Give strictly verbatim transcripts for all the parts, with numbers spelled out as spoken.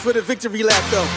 for the victory lap though.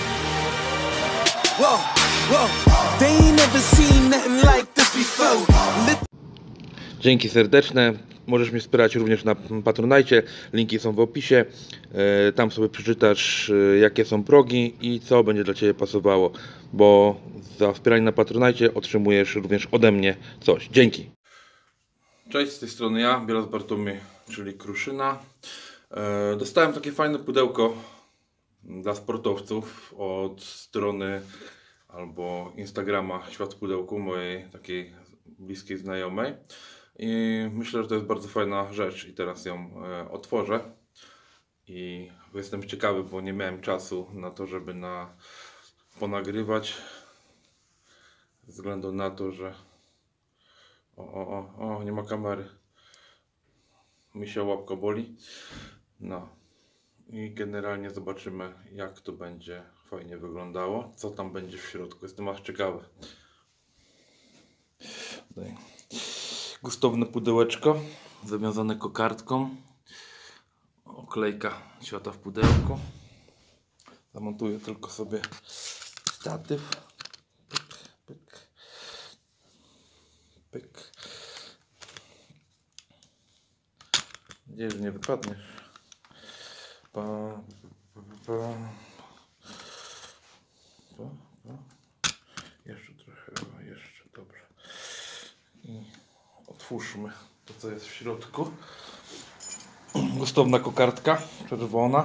Whoa, whoa. They ain't never seen nothing like this before. Dzięki serdeczne. Możesz mnie wspierać również na Patronite. Linki są w opisie. Tam sobie przeczytasz, jakie są progi i co będzie dla Ciebie pasowało. Bo za wspieranie na Patronite otrzymujesz również ode mnie coś. Dzięki. Cześć, z tej strony ja, Bielas Bartłomiej, czyli Kruszyna. Dostałem takie fajne pudełko dla sportowców od strony albo Instagrama Świat w Pudełku, mojej takiej bliskiej znajomej. I myślę, że to jest bardzo fajna rzecz i teraz ją e, otworzę. I jestem ciekawy, bo nie miałem czasu na to, żeby na, ponagrywać. Ze względu na to, że o, o, o, o, nie ma kamery. Mi się łapka boli. No. I generalnie zobaczymy, jak to będzie fajnie wyglądało. Co tam będzie w środku. Jestem aż ciekawy. Tutaj. Gustowne pudełeczko, zawiązane kokardką, oklejka Świata w Pudełku. Zamontuję tylko sobie statyw. Pyk, pyk, pyk. Gdzie już nie wypadniesz? Pa, pa, pa, pa, pa. Jeszcze trochę, jeszcze dobrze. I otwórzmy to, co jest w środku. Gustowna kokardka, czerwona.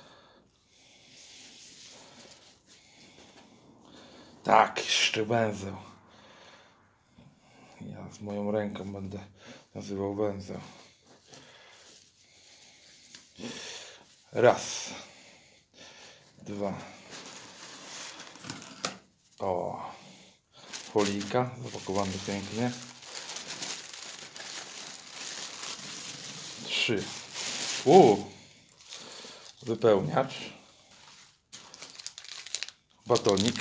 Tak, jeszcze węzeł. Ja z moją ręką będę nazywał węzeł. Raz. Dwa. O. Folika, zapakowany pięknie. Trzy. Uuu. Wypełniacz. Batonik.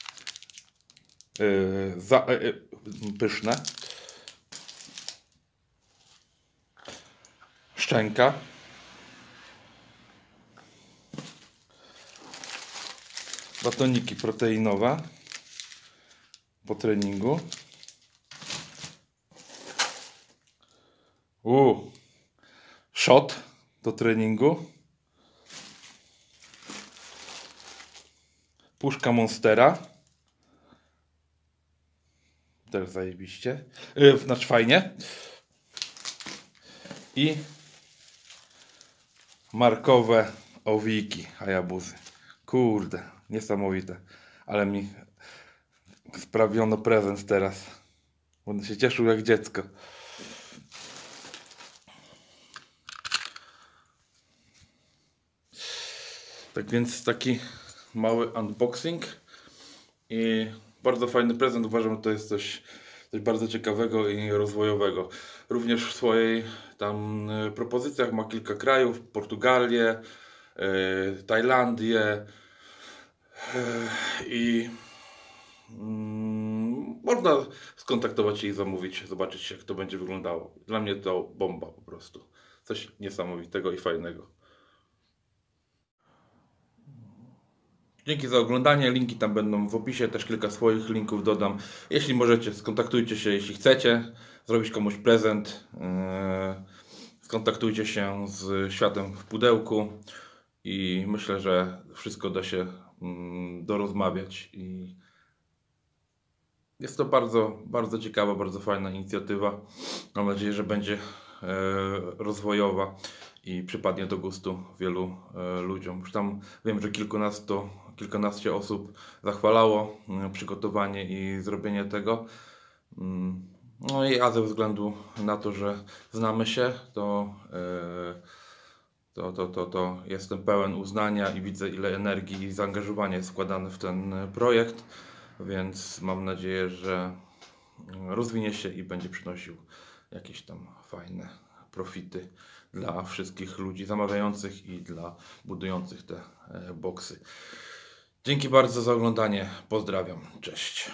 Yy, za, yy, pyszne. Szczęka. Batoniki proteinowe po treningu. Uuu. Shot do treningu. Puszka Monstera. Też zajebiście. Yy, znaczy fajnie. I markowe owiki Hayabuzy. Kurde, niesamowite. Ale mi sprawiono prezent teraz. Będę się cieszył jak dziecko. Tak więc taki mały unboxing i bardzo fajny prezent. Uważam, że to jest coś, coś bardzo ciekawego i rozwojowego. Również w swojej tam propozycjach ma kilka krajów: Portugalię, yy, Tajlandię yy, i yy, można skontaktować się i zamówić, zobaczyć, jak to będzie wyglądało. Dla mnie to bomba po prostu. Coś niesamowitego i fajnego. Dzięki za oglądanie, linki tam będą w opisie, też kilka swoich linków dodam. Jeśli możecie, skontaktujcie się, jeśli chcecie zrobić komuś prezent. Yy, skontaktujcie się z Światem w Pudełku i myślę, że wszystko da się yy, dorozmawiać. I jest to bardzo, bardzo ciekawa, bardzo fajna inicjatywa. Mam nadzieję, że będzie yy, rozwojowa i przypadnie do gustu wielu e, ludziom. Już tam wiem, że kilkunastu, kilkanaście osób zachwalało e, przygotowanie i zrobienie tego. Mm, no i a ze względu na to, że znamy się, to, e, to, to, to, to jestem pełen uznania i widzę, ile energii i zaangażowania jest wkładane w ten projekt, więc mam nadzieję, że rozwinie się i będzie przynosił jakieś tam fajne profity dla wszystkich ludzi zamawiających i dla budujących te boksy. Dzięki bardzo za oglądanie. Pozdrawiam. Cześć.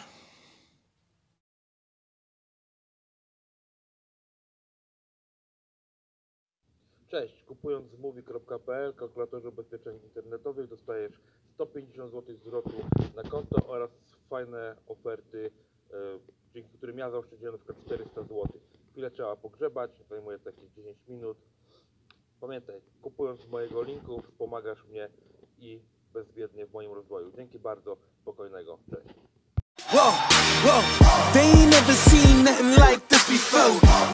Cześć, kupując z mówi kropka p l, kalkulatorze ubezpieczeń internetowych, dostajesz sto pięćdziesiąt złotych zwrotu na konto oraz fajne oferty, e, dzięki którym ja zaoszczędziłem na przykład czterysta złotych. Chwilę trzeba pogrzebać, zajmuje to jakieś dziesięć minut. Pamiętaj, kupując z mojego linku wspomagasz mnie i bezwiednie w moim rozwoju. Dzięki bardzo, spokojnego, cześć. Whoa, whoa, they ain't never seen nothing like this before.